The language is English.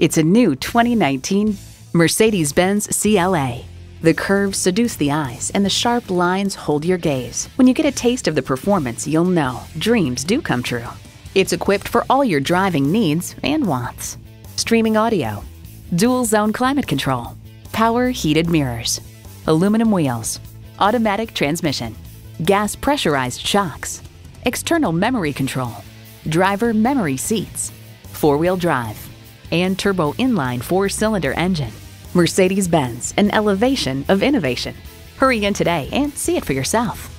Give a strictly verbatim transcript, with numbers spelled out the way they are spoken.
It's a new twenty nineteen Mercedes-Benz C L A. The curves seduce the eyes and the sharp lines hold your gaze. When you get a taste of the performance, you'll know dreams do come true. It's equipped for all your driving needs and wants. Streaming audio, dual zone climate control, power heated mirrors, aluminum wheels, automatic transmission, gas pressurized shocks, external memory control, driver memory seats, four-wheel drive, and turbo inline four-cylinder engine. Mercedes-Benz, an elevation of innovation. Hurry in today and see it for yourself.